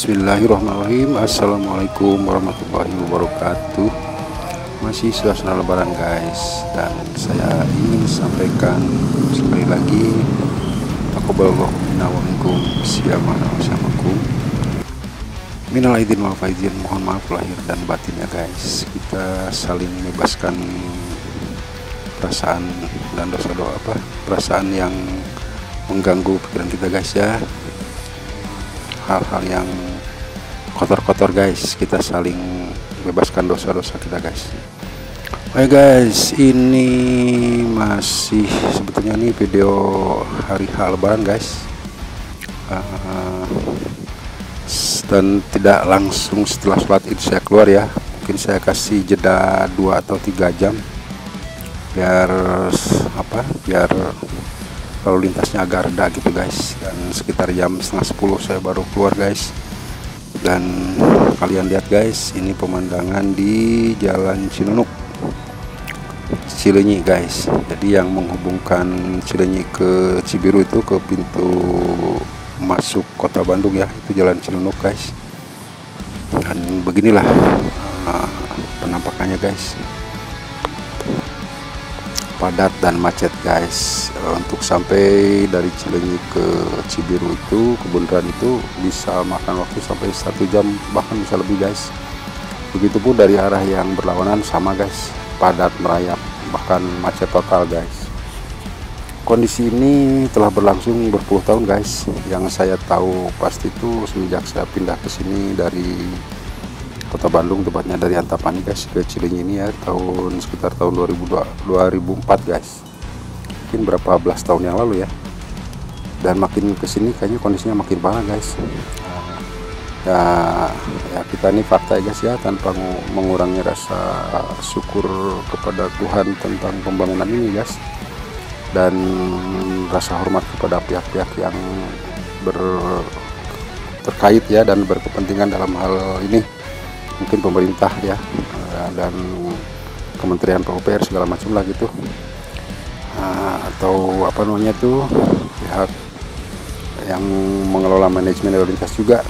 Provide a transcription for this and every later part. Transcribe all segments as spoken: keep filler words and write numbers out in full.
Bismillahirrahmanirrahim. Assalamualaikum warahmatullahi wabarakatuh. Masih suasana lebaran guys, dan saya ingin sampaikan sekali lagi taqabbalallahu minna wa minkum siyamana wasyamakum. Minal aidin wal faizin, mohon maaf lahir dan batin ya guys. Kita saling membebaskan perasaan dan dosa-dosa apa perasaan yang mengganggu pikiran kita guys ya, hal-hal yang kotor-kotor guys. Kita saling bebaskan dosa-dosa kita guys. Oke guys, ini masih sebetulnya nih video hari H lebaran guys, uh, dan tidak langsung setelah sholat id saya keluar ya. Mungkin saya kasih jeda dua atau tiga jam biar apa biar lalu lintasnya agak reda gitu guys, dan sekitar jam setengah sepuluh saya baru keluar guys. Dan kalian lihat guys, ini pemandangan di Jalan Cinunuk Cileunyi guys. Jadi yang menghubungkan Cileunyi ke Cibiru itu ke pintu masuk kota Bandung ya, itu Jalan Cinunuk guys. Dan beginilah uh, penampakannya guys, padat dan macet guys. Untuk sampai dari Cileunyi ke Cibiru itu ke Bundaran itu bisa makan waktu sampai satu jam, bahkan bisa lebih guys. Begitupun dari arah yang berlawanan sama guys, padat merayap bahkan macet total guys. Kondisi ini telah berlangsung berpuluh tahun guys. Yang saya tahu pasti itu semenjak saya pindah ke sini dari Kota Bandung, tepatnya dari Antapani guys ke Cileunyi ini ya, tahun sekitar tahun dua ribu dua, dua ribu empat guys. Mungkin berapa belas tahun yang lalu ya. Dan makin kesini kayaknya kondisinya makin parah guys. Ya, ya kita ini fakta ya guys ya, tanpa mengurangi rasa syukur kepada Tuhan tentang pembangunan ini guys, dan rasa hormat kepada pihak-pihak yang ber terkait ya dan berkepentingan dalam hal ini. Mungkin pemerintah ya, dan Kementerian P U P R segala macam lah gitu, nah, atau apa namanya tuh pihak yang mengelola manajemen lalu lintas juga.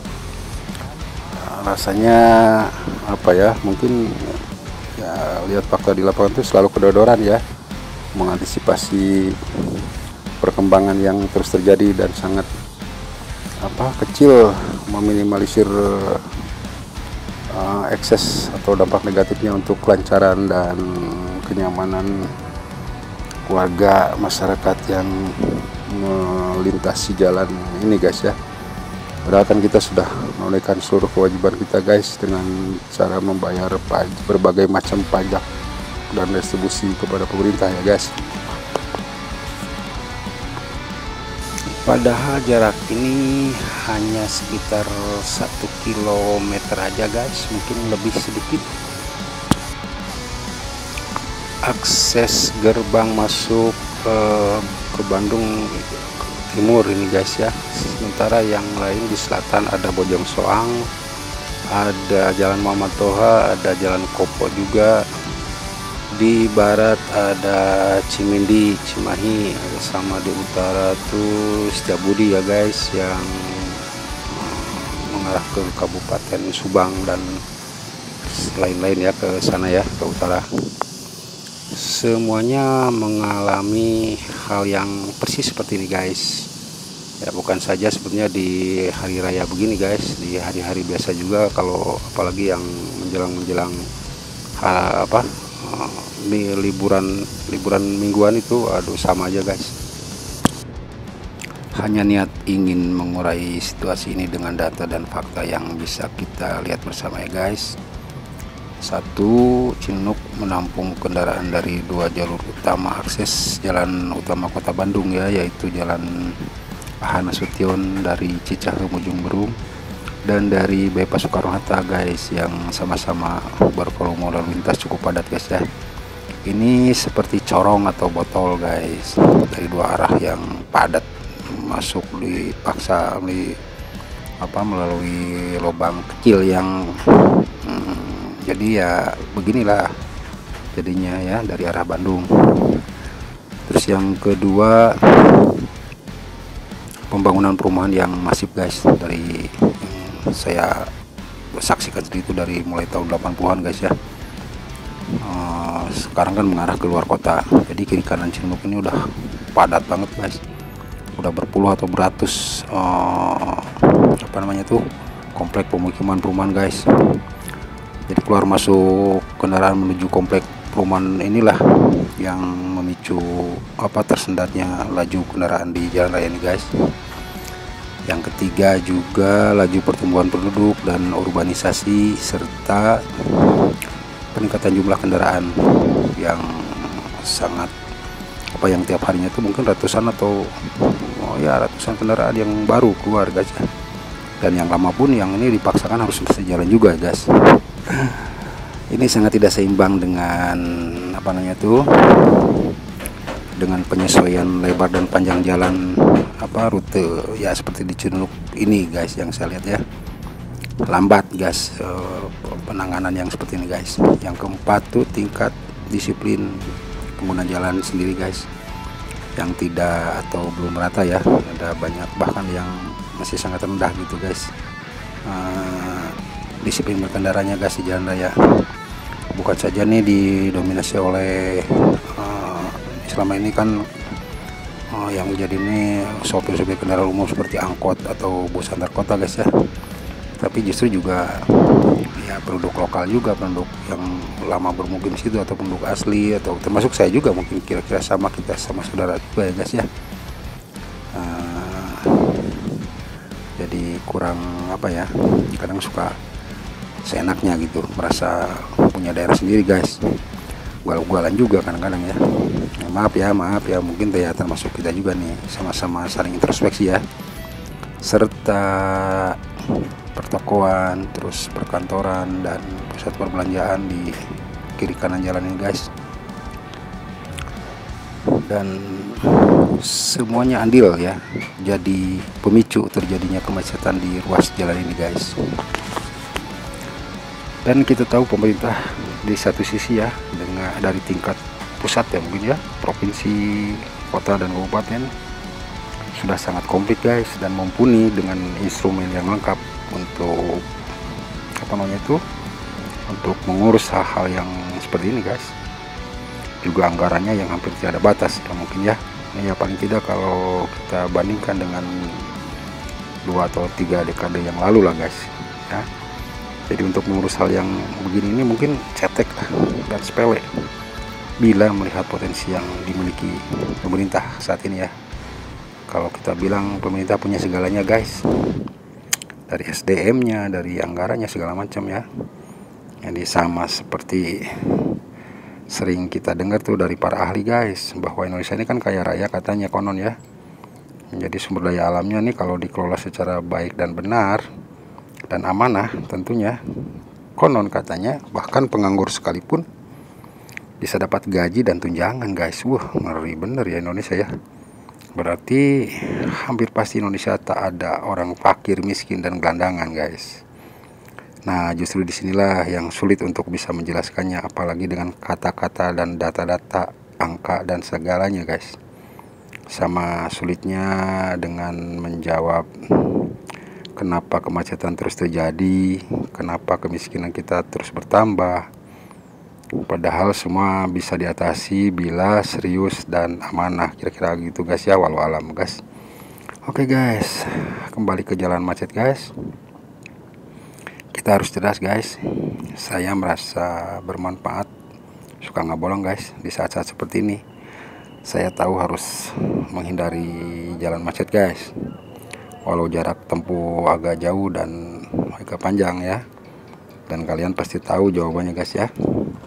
Nah, rasanya apa ya, mungkin ya lihat fakta di lapangan itu selalu kedodoran ya, mengantisipasi perkembangan yang terus terjadi dan sangat apa kecil meminimalisir Uh, ekses atau dampak negatifnya untuk kelancaran dan kenyamanan warga masyarakat yang melintasi jalan ini guys ya. Padahal kan kita sudah menunaikan seluruh kewajiban kita guys dengan cara membayar pajak, berbagai macam pajak dan retribusi kepada pemerintah ya guys. Padahal jarak ini hanya sekitar satu kilometer aja guys, mungkin lebih sedikit. Akses gerbang masuk ke, ke Bandung Timur ini guys ya. Sementara yang lain di selatan ada Bojong Soang, ada Jalan Muhammad Toha, ada Jalan Kopo juga. Di barat ada Cimindi, Cimahi, ada sama di utara tuh Setiabudi ya guys, yang mengarah ke Kabupaten Subang dan lain-lain ya ke sana ya, ke utara. Semuanya mengalami hal yang persis seperti ini guys. Ya bukan saja sebenarnya di hari raya begini guys, di hari-hari biasa juga, kalau apalagi yang menjelang-menjelang apa Ini liburan liburan mingguan itu aduh sama aja guys. Hanya niat ingin mengurai situasi ini dengan data dan fakta yang bisa kita lihat bersama ya guys. Satu, Cinunuk menampung kendaraan dari dua jalur utama akses jalan utama Kota Bandung ya, yaitu Jalan A H Nasution dari Cicahem Ujung Berung dan dari Bypass Soekarno-Hatta guys, yang sama-sama bervolume lalu lintas cukup padat guys ya. Ini seperti corong atau botol guys, dari dua arah yang padat masuk dipaksa di apa melalui lubang kecil yang hmm, jadi ya beginilah jadinya ya dari arah Bandung. Terus yang kedua, pembangunan perumahan yang masif guys, dari saya saksikan itu dari mulai tahun delapan puluhan guys ya. Uh, sekarang kan mengarah ke luar kota, jadi kiri kanan Ciledug ini udah padat banget guys, udah berpuluh atau beratus uh, apa namanya tuh komplek pemukiman perumahan guys. Jadi keluar masuk kendaraan menuju komplek perumahan inilah yang memicu apa tersendatnya laju kendaraan di jalan raya ini guys. Yang ketiga juga laju pertumbuhan penduduk dan urbanisasi serta peningkatan jumlah kendaraan yang sangat apa yang tiap harinya itu mungkin ratusan atau oh ya ratusan kendaraan yang baru keluar guys ya. Dan yang lama pun yang ini dipaksakan harus berjalan juga guys. Ini sangat tidak seimbang dengan apa namanya tuh dengan penyesuaian lebar dan panjang jalan apa rute ya seperti di Ciledug ini guys, yang saya lihat ya lambat guys eh, penanganan yang seperti ini guys. Yang keempat tuh tingkat disiplin pengguna jalan sendiri guys, yang tidak atau belum merata ya, ada banyak bahkan yang masih sangat rendah gitu guys. eh, disiplin berkendaranya guys di jalan raya, bukan saja nih didominasi oleh uh, selama ini kan uh, yang jadi ini sopir-sopir kendaraan umum seperti angkot atau bus antar kota guys ya, tapi justru juga ya penduduk lokal juga, penduduk yang lama bermukim situ atau penduduk asli atau termasuk saya juga mungkin kira-kira sama, kita sama saudara juga ya guys ya. Uh, jadi kurang apa ya, kadang suka seenaknya gitu, merasa punya daerah sendiri guys, gual-gualan juga kadang-kadang ya. Ya maaf ya maaf ya mungkin ya termasuk kita juga nih, sama-sama saling introspeksi ya, serta pertokoan terus perkantoran dan pusat perbelanjaan di kiri kanan jalan ini guys, dan semuanya andil ya jadi pemicu terjadinya kemacetan di ruas jalan ini guys. Dan kita tahu pemerintah di satu sisi ya dengan dari tingkat pusat ya mungkin ya, provinsi, kota dan kabupaten sudah sangat komplit guys dan mumpuni dengan instrumen yang lengkap untuk apa namanya itu untuk mengurus hal-hal yang seperti ini guys. Juga anggarannya yang hampir tidak ada batas ya mungkin ya. Ini ya paling tidak kalau kita bandingkan dengan dua atau tiga dekade yang lalu lah guys ya. Jadi untuk mengurus hal yang begini ini mungkin cetek dan sepele bila melihat potensi yang dimiliki pemerintah saat ini ya. Kalau kita bilang pemerintah punya segalanya guys, dari S D M-nya, dari anggarannya segala macam ya. Jadi sama seperti sering kita dengar tuh dari para ahli guys, bahwa Indonesia ini kan kaya raya katanya konon ya. Jadi sumber daya alamnya nih kalau dikelola secara baik dan benar dan amanah tentunya, konon katanya bahkan penganggur sekalipun bisa dapat gaji dan tunjangan guys. Wah ngeri bener ya Indonesia ya. Berarti hampir pasti Indonesia tak ada orang fakir, miskin dan gelandangan guys. Nah justru disinilah yang sulit untuk bisa menjelaskannya, apalagi dengan kata-kata dan data-data, angka dan segalanya guys. Sama sulitnya dengan menjawab kenapa kemacetan terus terjadi, kenapa kemiskinan kita terus bertambah. Padahal semua bisa diatasi bila serius dan amanah, kira-kira gitu guys ya, walau alam guys. Oke guys, kembali ke jalan macet guys. Kita harus cerdas guys. Saya merasa bermanfaat, suka nggak bolong guys di saat-saat seperti ini. Saya tahu harus menghindari jalan macet guys, walau jarak tempuh agak jauh dan agak panjang ya. Dan kalian pasti tahu jawabannya guys ya.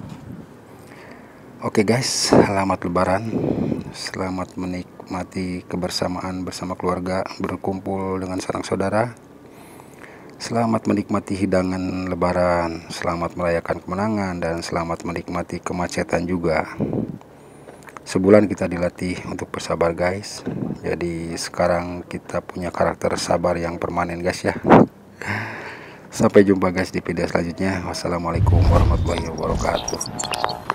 Oke guys, selamat lebaran. Selamat menikmati kebersamaan bersama keluarga, berkumpul dengan sanak saudara. Selamat menikmati hidangan lebaran, selamat merayakan kemenangan, dan selamat menikmati kemacetan juga. Sebulan kita dilatih untuk bersabar guys. Jadi sekarang kita punya karakter sabar yang permanen guys ya. Sampai jumpa guys di video selanjutnya. Wassalamualaikum warahmatullahi wabarakatuh.